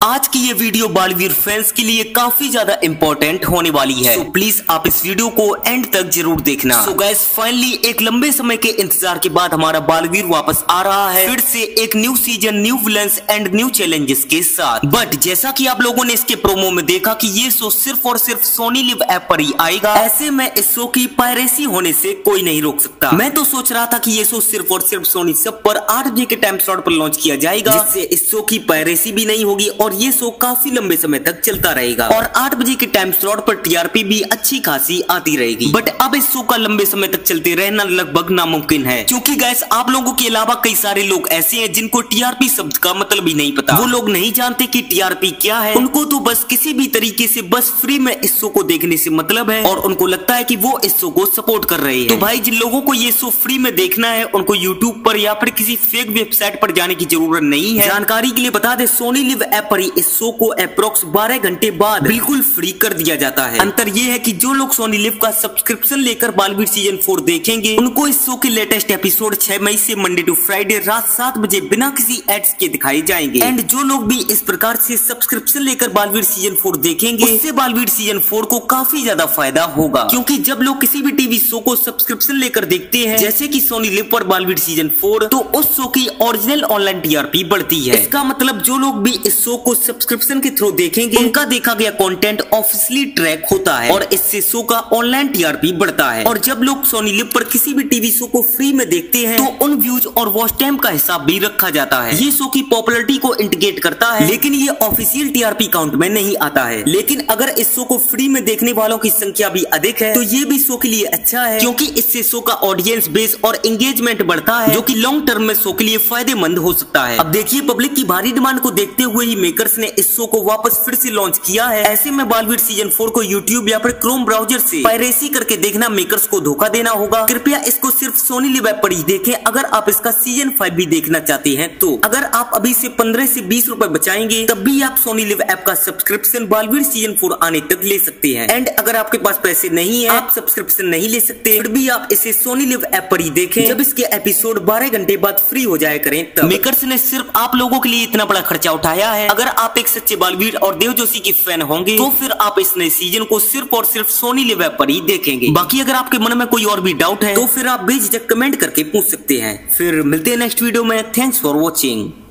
आज की ये वीडियो बालवीर फैंस के लिए काफी ज्यादा इम्पोर्टेंट होने वाली है, तो प्लीज आप इस वीडियो को एंड तक जरूर देखना। सो गाइस, फाइनली एक लंबे समय के इंतजार के बाद हमारा बालवीर वापस आ रहा है, फिर से एक new season, new villains and new challenges के साथ। बट जैसा कि आप लोगों ने इसके प्रोमो में देखा कि ये शो सिर्फ और सिर्फ सोनी लिव ऐप पर ही आएगा, ऐसे में इस शो की पायरेसी होने से कोई नहीं रोक सकता। मैं तो सोच रहा था कि ये शो सिर्फ और सिर्फ सोनी सब पर 8 बजे के टाइम स्लॉट पर लॉन्च किया जाएगा, जिससे इस शो की पायरेसी भी नहीं होगी और ये शो काफी लंबे समय तक चलता रहेगा और 8 बजे के टाइम स्लॉट पर टीआरपी भी अच्छी खासी आती रहेगी। बट अब इस शो का लंबे समय तक चलते रहना लगभग नामुमकिन है, क्योंकि गाइस आप लोगों के अलावा कई सारे लोग ऐसे हैं जिनको टीआरपी शब्द का मतलब ही नहीं पता। वो लोग नहीं जानते कि टीआरपी क्या है, उनको तो बस किसी भी तरीके से बस फ्री में इस शो को देखने से मतलब है और उनको लगता है कि वो इस शो को सपोर्ट कर रहे हैं। तो भाई, जिन लोगों को ये शो फ्री में देखना है उनको यूट्यूब पर या फिर किसी फेक वेबसाइट पर जाने की जरूरत नहीं है। जानकारी के लिए बता दे, सोनी लिव ऐप पर ही इस शो को अप्रोक्स 12 घंटे बाद बिल्कुल फ्री कर दिया जाता है। अंतर ये है कि जो लोग सोनी लिव का सब्सक्रिप्शन लेकर बालवीर सीजन 4 देखेंगे, उनको इस शो के लेटेस्ट एपिसोड 6 मई से मंडे टू फ्राइडे रात 7 बजे बिना किसी एड्स के दिखाए जाएंगे। एंड जो लोग भी इस प्रकार से सब्सक्रिप्शन लेकर बालवीर सीजन 4 देखेंगे, उससे बालवीर सीजन 4 को काफी ज्यादा फायदा होगा, क्योंकि जब लोग किसी भी टीवी शो को सब्सक्रिप्शन लेकर देखते हैं, जैसे कि सोनी लिव पर बालवीर सीजन 4, तो उस शो की ओरिजिनल ऑनलाइन टीआरपी बढ़ती है। इसका मतलब जो लोग भी इस शो को सब्सक्रिप्शन के थ्रू देखेंगे, उनका देखा गया कंटेंट ऑफिशियली ट्रैक होता है और इससे शो का ऑनलाइन टीआरपी बढ़ता है। और जब लोग सोनी लिव पर किसी भी टीवी शो को फ्री में देखते हैं, तो उन व्यूज और वॉच टाइम का हिसाब भी रखा जाता है। ये शो की पॉपुलैरिटी को इंडिकेट करता है, लेकिन ये ऑफिशियल टीआरपी काउंट में नहीं आता है। लेकिन अगर इस शो को फ्री में देखने वालों की संख्या भी अधिक है, तो ये भी शो के लिए अच्छा है, क्योंकि इससे शो का ऑडियंस बेस और एंगेजमेंट बढ़ता है, जो कि लॉन्ग टर्म में शो के लिए फायदेमंद हो सकता है। अब देखिए, पब्लिक की भारी डिमांड को देखते हुए ही मेकर्स ने इस शो को वापस फिर से लॉन्च किया है। ऐसे में बालवीर सीजन 4 को यूट्यूब या फिर क्रोम ब्राउजर से पायरेसी करके देखना मेकर्स को धोखा देना होगा। कृपया इसको सिर्फ सोनी लिव ऐप पर ही देखें अगर आप इसका सीजन 5 भी देखना चाहते हैं। तो अगर आप अभी से 15 से 20 रुपए बचाएंगे, तब भी आप सोनी लिव ऐप का सब्सक्रिप्शन बालवीर सीजन 4 आने तक ले सकते हैं। एंड अगर आपके पास पैसे नहीं है, आप सब्सक्रिप्शन नहीं ले सकते, फिर भी आप इसे सोनी लिव ऐप पर ही देखें जब इसके एपिसोड 12 घंटे बाद फ्री हो जाया करें तब। मेकर्स ने सिर्फ आप लोगों के लिए इतना बड़ा खर्चा उठाया है। अगर आप एक सच्चे बालवीर और देव जोशी की फैन होंगे, तो फिर आप इस नए सीजन को सिर्फ और सिर्फ सोनी लिव ऐप पर ही देखेंगे। बाकी अगर आपके मन में कोई और भी डाउट है, तो फिर आप बेझिझक कमेंट करके पूछ सकते हैं। फिर मिलते हैं नेक्स्ट वीडियो में। Thanks for watching.